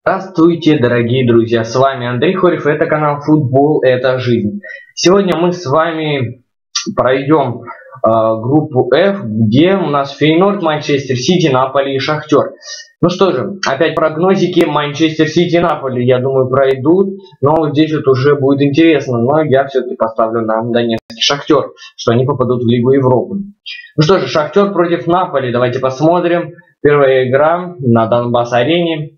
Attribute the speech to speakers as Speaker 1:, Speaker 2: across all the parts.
Speaker 1: Здравствуйте, дорогие друзья, с вами Андрей Хорев, это канал Футбол, это жизнь. Сегодня мы с вами пройдем группу F, где у нас Фейнорд, Манчестер Сити, Наполи и Шахтер. Ну что же, опять прогнозики. Манчестер Сити и Наполи, я думаю, пройдут, но вот здесь вот уже будет интересно, но я все-таки поставлю на Донецкий Шахтер, что они попадут в Лигу Европы. Ну что же, Шахтер против Наполи, давайте посмотрим. Первая игра на Донбасс-арене.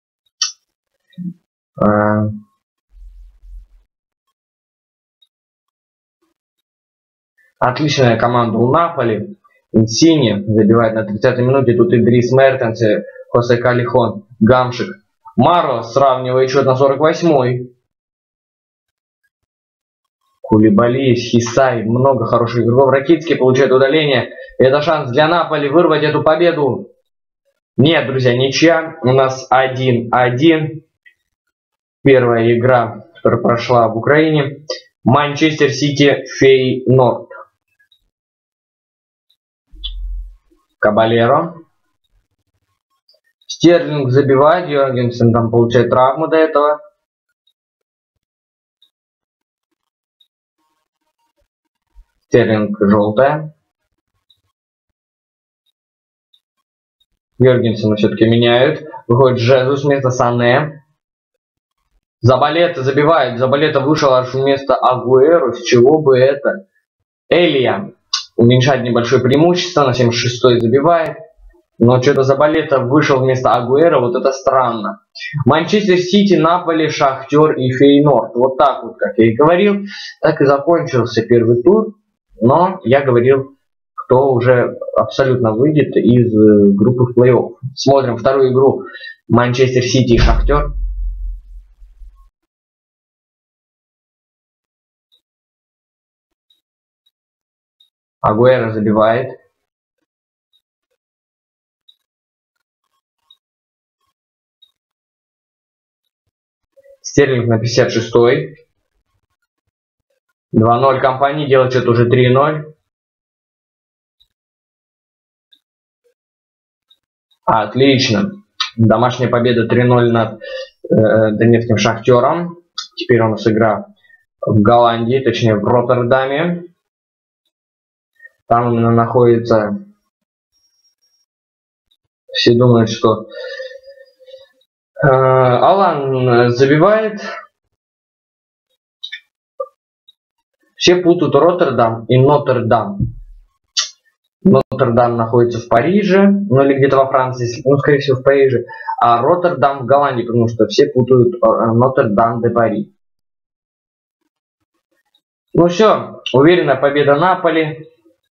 Speaker 1: Отличная команда у Наполи. Инсини забивает на 30-й минуте. Тут и Дрис Мертенс, Хосе Калихон, Гамшик. Маро сравнивает счет на 48-й. Кулибали, Хисай, много хороших игроков. Ракицкий получает удаление. Это шанс для Наполи вырвать эту победу. Нет, друзья, ничья. У нас 1-1. Первая игра, которая прошла в Украине. Манчестер Сити, Фейнорд. Кабалеро. Стерлинг забивает. Йоргенсен там получает травму до этого. Стерлинг желтая. Йоргенсена все-таки меняют. Выходит Жезус вместо Сане. Забалета забивает. Забалета вышел аж вместо Агуэро. С чего бы это? Элия уменьшает небольшое преимущество. На 76-й забивает. Но что-то Забалета вышел вместо Агуэро. Вот это странно. Манчестер Сити, Наполи, Шахтер и Фейнорд. Вот так вот, как я и говорил. Так и закончился первый тур. Но я говорил, кто уже абсолютно выйдет из группы в плей-офф. Смотрим вторую игру. Манчестер Сити и Шахтер. Агуэро забивает. Стерлинг на 56-й. 2-0 компании, делает что-то уже 3-0. Отлично. Домашняя победа 3-0 над Донецким Шахтером. Теперь у нас игра в Голландии, точнее в Роттердаме. Там именно находится... Все думают, что Алан забивает. Все путают Роттердам и Нотр-Дам. Нотр-Дам находится в Париже, ну или где-то во Франции, ну скорее всего в Париже, а Роттердам в Голландии, потому что все путают Нотр-Дам де Пари. Ну все, уверенная победа Наполи.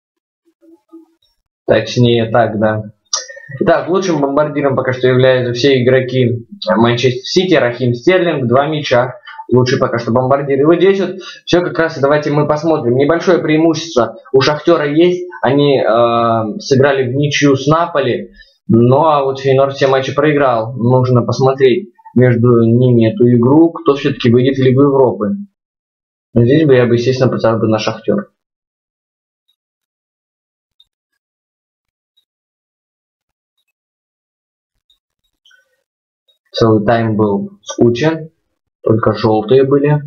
Speaker 1: Точнее так, да. Итак, лучшим бомбардиром пока что являются все игроки Манчестер Сити. Рахим Стерлинг, 2 мяча. Лучший пока что бомбардир. И вот здесь вот все как раз, давайте мы посмотрим. Небольшое преимущество у Шахтера есть. Они сыграли в ничью с Наполи. Ну а вот Фейнорд все матчи проиграл. Нужно посмотреть между ними эту игру, кто все-таки выйдет в Лигу Европы. Но здесь бы я бы, естественно, поставил бы на Шахтер. Целый тайм был скучен. Только желтые были.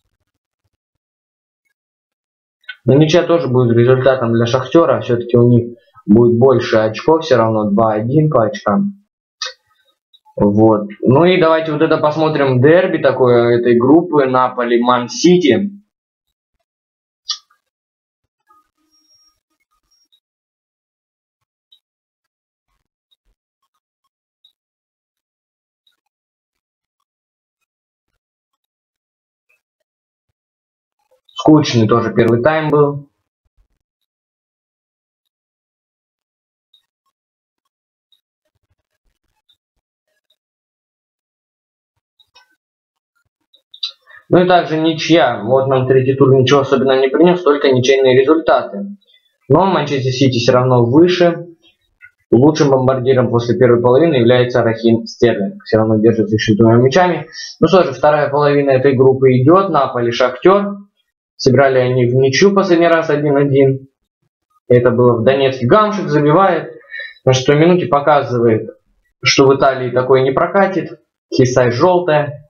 Speaker 1: Но ничья тоже будет результатом для Шахтера. Все-таки у них будет больше очков. Все равно 2-1 по очкам. Вот. Ну и давайте вот это посмотрим дерби такое этой группы. Наполи, Ман-Сити. Скучный тоже первый тайм был. Ну и также ничья. Вот нам третий тур ничего особенного не принес, только ничейные результаты. Но Манчестер Сити все равно выше. Лучшим бомбардиром после первой половины является Рахим Стерлинг. Все равно держится еще 2 мячами. Ну что же, вторая половина этой группы идет. Наполи, Шахтер. Сыграли они в ничью последний раз 1-1. Это было в Донецке. Гамшик забивает. На 6-й минуте показывает, что в Италии такое не прокатит. Хисай желтая.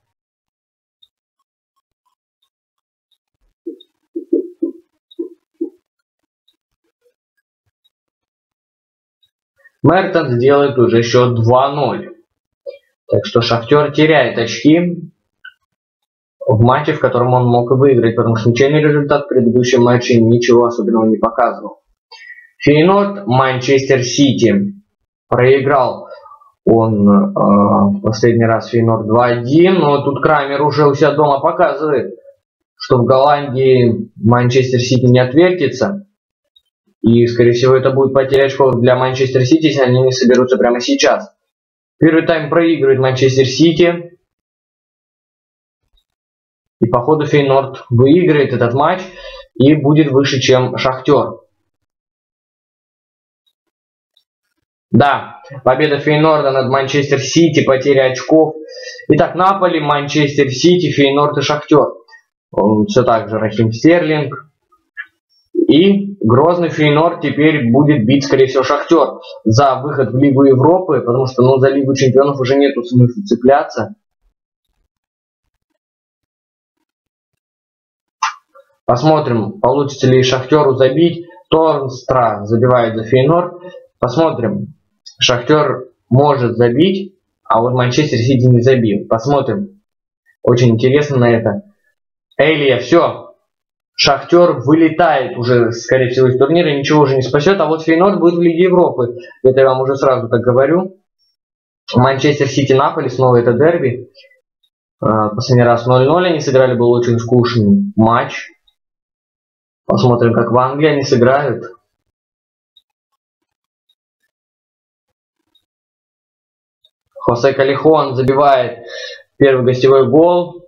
Speaker 1: Мертенс делает уже счет 2-0. Так что Шахтер теряет очки в матче, в котором он мог и выиграть, потому что ничейный результат в предыдущем матче ничего особенного не показывал. Фейнорд, Манчестер Сити. Проиграл он в последний раз Фейнорд 2-1, но тут Крамер уже у себя дома показывает, что в Голландии Манчестер Сити не отвертится. И, скорее всего, это будет потеря очков для Манчестер Сити, если они не соберутся прямо сейчас. Первый тайм проигрывает Манчестер Сити. И, по ходу, Фейнорд выиграет этот матч и будет выше, чем Шахтер. Да, победа Фейнорда над Манчестер Сити, потеря очков. Итак, Наполи, Манчестер Сити, Фейнорд и Шахтер. Все так же Рахим Стерлинг. И грозный Фейнорд теперь будет бить, скорее всего, Шахтер за выход в Лигу Европы, потому что за Лигу Чемпионов уже нету смысла цепляться. Посмотрим, получится ли Шахтеру забить. Торнстра забивает за Фейнорд. Посмотрим. Шахтер может забить, а вот Манчестер Сити не забил. Посмотрим. Очень интересно на это. Элия, все. Шахтер вылетает уже, скорее всего, из турнира, ничего уже не спасет. А вот Фейнорд будет в Лиге Европы. Это я вам уже сразу так говорю. Манчестер Сити, Наполи, снова это дерби. Последний раз 0-0 они сыграли, был очень скучный матч. Посмотрим, как в Англии они сыграют. Хосе Калихон забивает первый гостевой гол.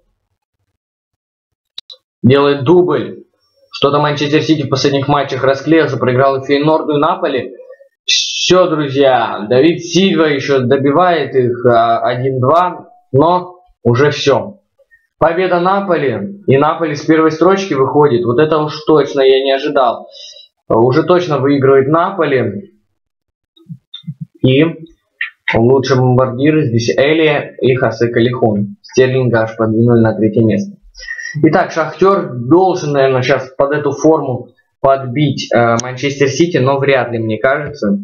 Speaker 1: Делает дубль. Что-то Манчестер Сити в последних матчах расклеился, проиграл и Фейнорду, и Наполи. Все, друзья, Давид Сильва еще добивает их 1-2, но уже все. Победа Наполи, и Наполи с первой строчки выходит. Вот это уж точно я не ожидал. Уже точно выигрывает Наполи. И лучшие бомбардиры здесь Элия и Хосе Калихон. Стерлинга аж подвинули на третье место. Итак, Шахтер должен, наверное, сейчас под эту форму подбить Манчестер Сити, но вряд ли, мне кажется.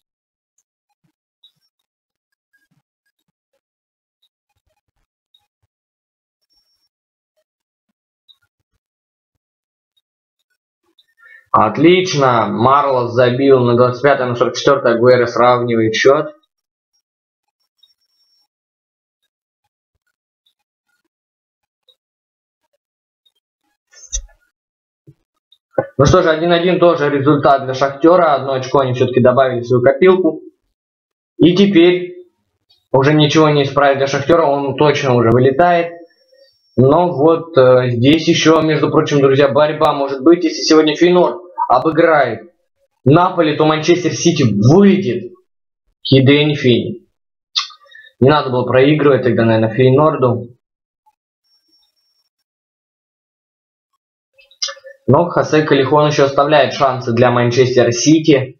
Speaker 1: Отлично. Марлос забил на 25-й, на 44-й. Агуэро сравнивает счет. Ну что же, 1-1 тоже результат для Шахтера. Одно очко они все-таки добавили в свою копилку. И теперь уже ничего не исправить для Шахтера. Он точно уже вылетает. Но вот здесь еще, между прочим, друзья, борьба может быть. Если сегодня Фейнорд обыграет Наполи, то Манчестер Сити выйдет к Едене Фейни. Не надо было проигрывать тогда, наверное, Фейнорду. Но Хосе Калихон еще оставляет шансы для Манчестер Сити.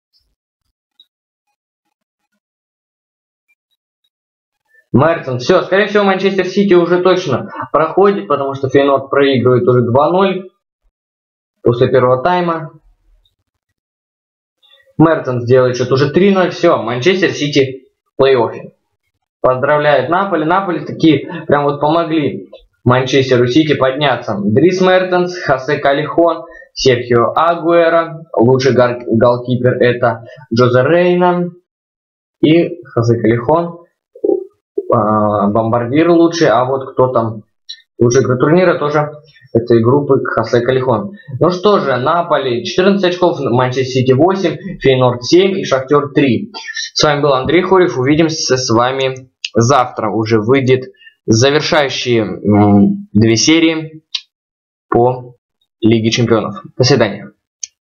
Speaker 1: Мертон. Все, скорее всего, Манчестер Сити уже точно проходит, потому что Фейнорд проигрывает уже 2-0 после первого тайма. Мертон делает счет уже 3-0. Все, Манчестер Сити в плей-оффе. Поздравляют Наполи. Наполи такие прям вот помогли Манчестеру Сити подняться. Дрис Мертенс, Хосе Калихон, Серхио Агуэро. Лучший голкипер это Жозе Рейна и Хосе Калихон. Бомбардир лучший, а вот кто там лучший игрок турнира тоже этой группы Хосе Калихон. Ну что же, Наполи 14 очков, Манчестер Сити 8, Фейнорд 7 и Шахтер 3. С вами был Андрей Хорев, увидимся с вами завтра. Уже выйдет завершающие 2 серии по Лиге Чемпионов. До свидания.